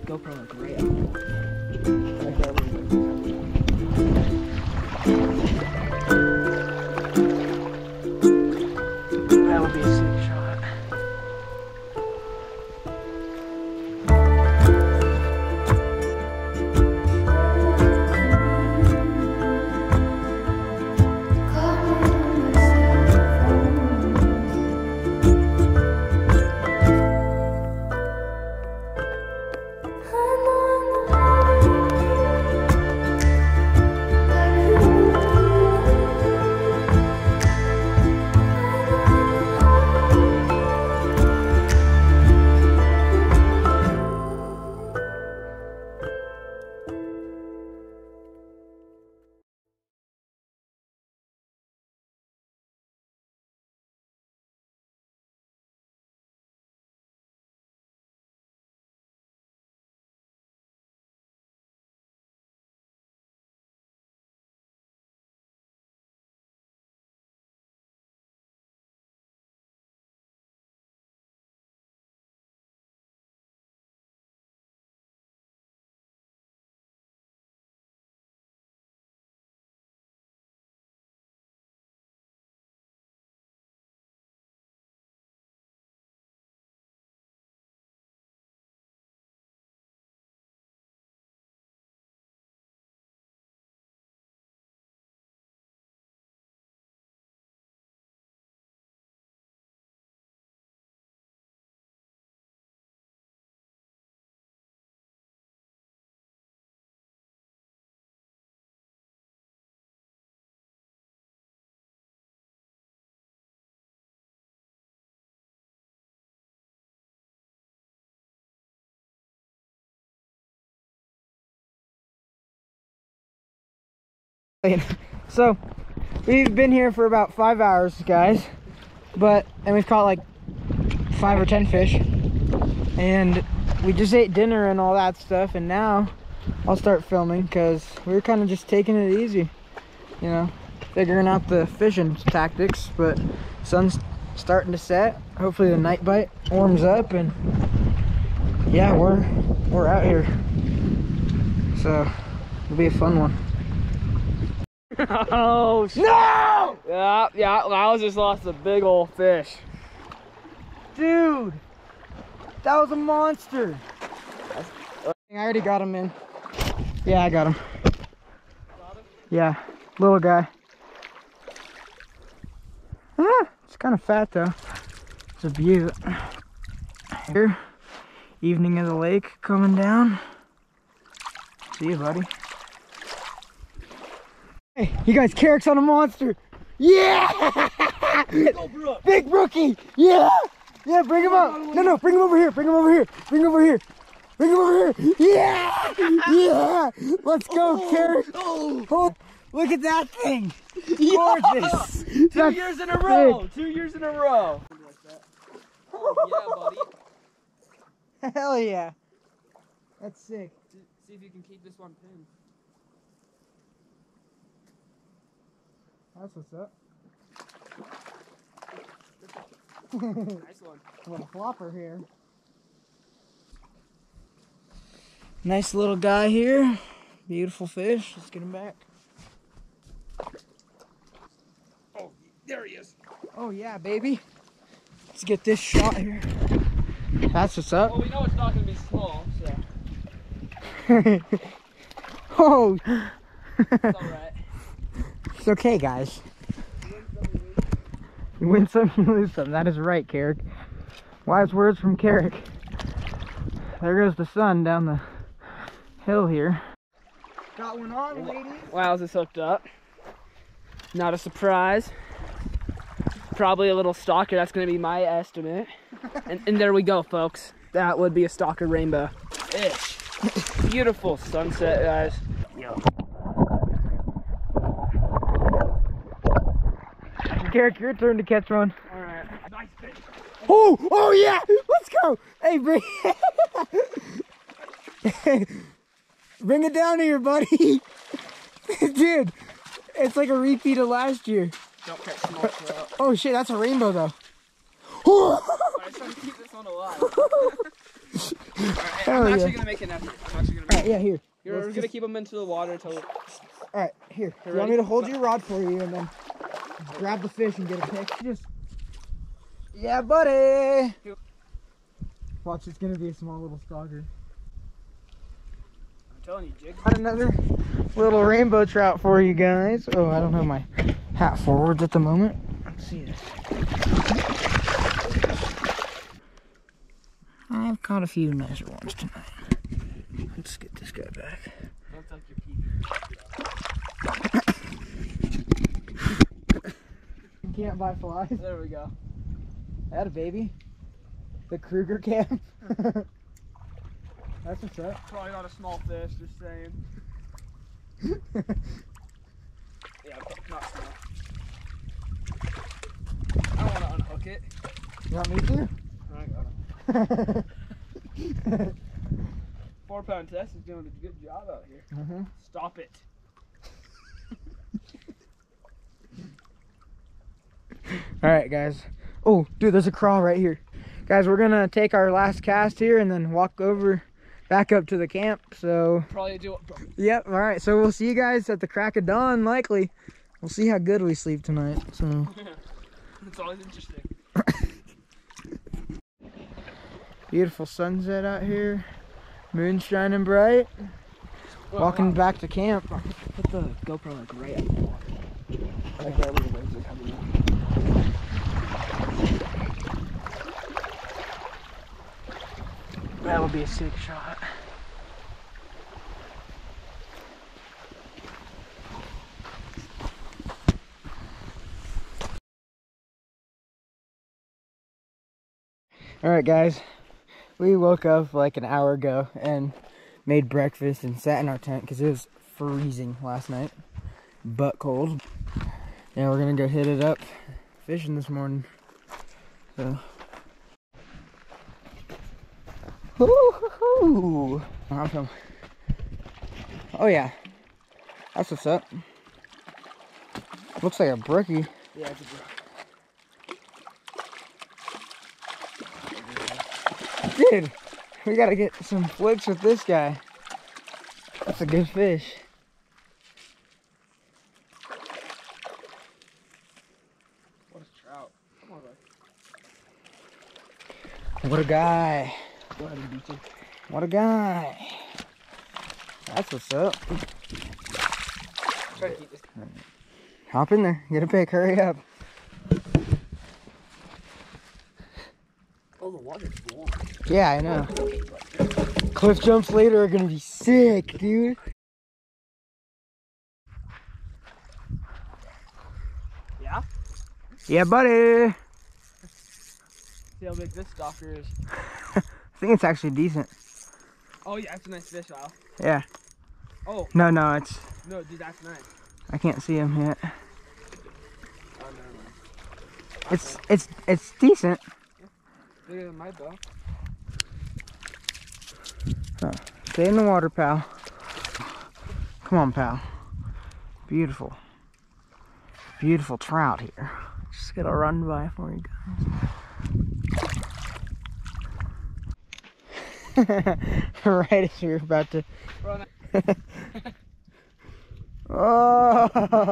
GoPro look great. That would be a sick shot. So we've been here for about 5 hours, guys, and we've caught like 5 or 10 fish, and we just ate dinner and all that stuff, and now I'll start filming because we were kind of just taking it easy, you know, figuring out the fishing tactics. But sun's starting to set. Hopefully the night bite warms up, and yeah, we're out here, so it'll be a fun one. Oh no! Yeah, I just lost a big old fish. Dude, that was a monster. I already got him in. Yeah, I got him. Yeah, little guy. It's kind of fat though. It's a beaut. Here, evening of the lake coming down. See you, buddy. Hey, you guys, Carrick's on a monster. Yeah! Big brookie. Yeah! Yeah, bring him up. No, bring him over here. Bring him over here. Bring him over here. Bring him over here. Yeah! Yeah! Let's go, Carrick. Oh, look at that thing. Gorgeous. 2 years in a row. 2 years in a row. Oh, yeah, buddy. Hell yeah. That's sick. See if you can keep this one pinned. That's what's up. Nice one. What a flopper here. Nice little guy here. Beautiful fish. Let's get him back. Oh, there he is. Oh yeah, baby. Let's get this shot here. That's what's up. Well, we know it's not going to be small, so. Oh. It's alright. It's okay, guys. You win some, you lose some. That is right, Carrick. Wise words from Carrick. There goes the sun down the hill here. Got one on, ladies. Wow, is this hooked up? Not a surprise. Probably a little stalker. That's going to be my estimate. and there we go, folks. That would be a stalker rainbow fish. Beautiful sunset, guys. Yo. Carrick, your turn to catch one. Alright. Nice fish. Oh yeah! Let's go! Hey, bring it down here, buddy. Dude, it's like a repeat of last year. Don't catch small trout. Oh shit, that's a rainbow though. I was trying to keep this one alive. I'm actually gonna make an effort. Alright, yeah, here. We're gonna keep them into the water until. Alright, here. You want me to hold your rod for you and then grab the fish and get a pick? Just. Yeah, buddy! Watch, it's gonna be a small little stalker. I'm telling you, Jig. Got another little rainbow trout for you guys. Oh, I don't have my hat forwards at the moment. Let's see this. I've caught a few nicer ones tonight. Let's get this guy back. Don't tuck your pee. You can't buy flies. There we go. That a baby. The Kruger cam. That's what's up. Probably not a small fish, just saying. Yeah, not small. I don't want to unhook it. You want me to? I got it. 4-pound test is doing a good job out here. Stop it. Alright, guys. Oh, dude, there's a crawl right here. Guys, we're gonna take our last cast here and then walk over back up to the camp. So Probably do it. yep, alright, so we'll see you guys at the crack of dawn, likely. We'll see how good we sleep tonight. So It's always interesting. beautiful sunset out here. Moon's shining bright. Walking back to camp. Put the GoPro like right up the water. Like right where the waves are coming in. That would be a sick shot. Alright guys, we woke up like an hour ago and made breakfast and sat in our tent because it was freezing last night. Butt cold. Yeah, we're gonna go hit it up fishing this morning. So woo-hoo-hoo. Oh yeah, that's what's up. Looks like a brookie. Yeah, it's a brookie. Dude, we gotta get some flicks with this guy. That's a good fish. What a trout. Come on, bud. What a guy. Go ahead and beat him. What a guy. That's what's up. Try to keep this. Hop in there. Get a pick. Hurry up. Oh, the water's warm. Yeah, I know. Cliff jumps later are gonna be sick, dude. Yeah? Yeah, buddy. See how big this stalker is. I think it's actually decent. Oh yeah, it's a nice fish, Al. Yeah. Oh. No, No, dude, that's nice. I can't see him yet. Oh, never mind. It's decent. Bigger than my bow. Oh, stay in the water, pal. Come on, pal. Beautiful. Beautiful trout here. Just gonna run by for you guys. Right as you're about to. Oh.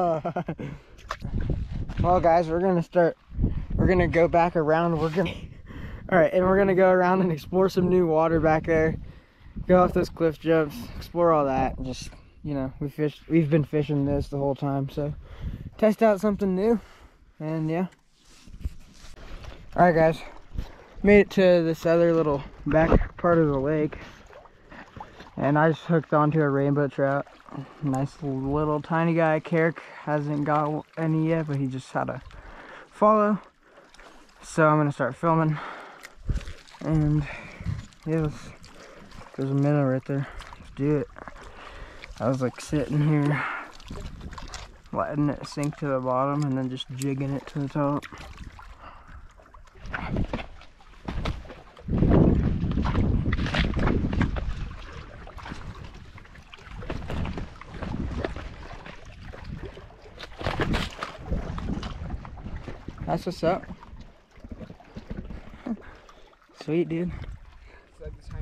Well, guys, we're gonna go back around. All right, and we're gonna go around and explore some new water back there. Go off those cliff jumps, explore all that. Just, you know, we've been fishing this the whole time, so test out something new. And yeah. All right, guys, made it to this other little back part of the lake, and I just hooked onto a rainbow trout. Nice little tiny guy. Carrick hasn't got any yet, but he just had a follow. So I'm gonna start filming. And yeah, there's a minnow right there. Let's do it. I was like sitting here, letting it sink to the bottom and then just jigging it to the top. That's what's up. Sweet, dude. It's like this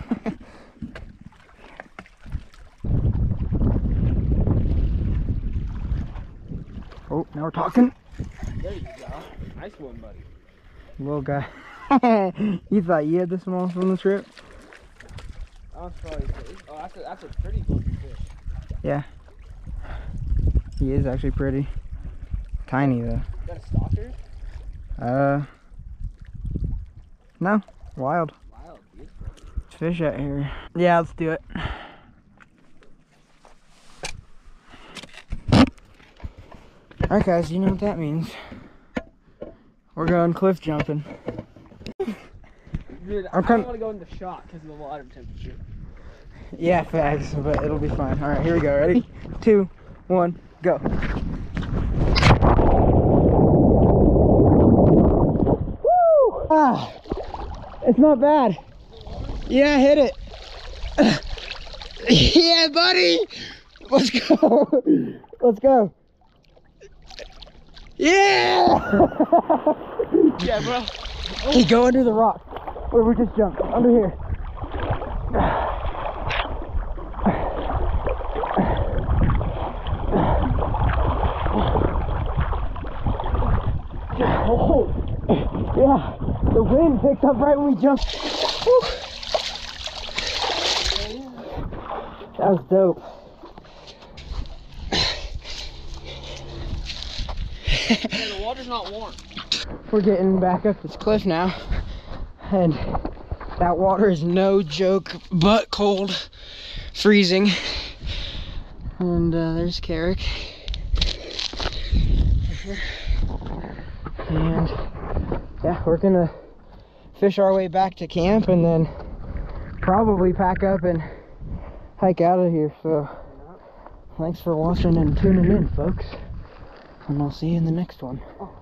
Oh, now we're talking. There you go. Nice one, buddy. Little guy. You thought you had the smallest on the trip? Oh, that's a pretty looking fish. Yeah. He is actually pretty. Tiny though. Is that a stalker? No. Wild. Wild, beautiful. There's fish out here. Yeah, let's do it. Alright guys, you know what that means. We're going cliff jumping. Dude, I don't want to go into shock because of the water temperature. Yeah, facts, but it'll be fine. Alright, here we go. Ready? 2, 1, go. Woo! Ah, it's not bad. Yeah, hit it. Yeah, buddy. Let's go. Let's go. Yeah! Yeah, bro. Hey, go under the rock. Where we just jumped. Under here. Oh, yeah. The wind picked up right when we jumped. Woo. That was dope. Yeah, the water's not warm. We're getting back up this cliff now, and that water is no joke, but cold, freezing. And there's Carrick. And yeah, we're gonna fish our way back to camp and then probably pack up and hike out of here. So thanks for watching and tuning in, folks, and I'll see you in the next one.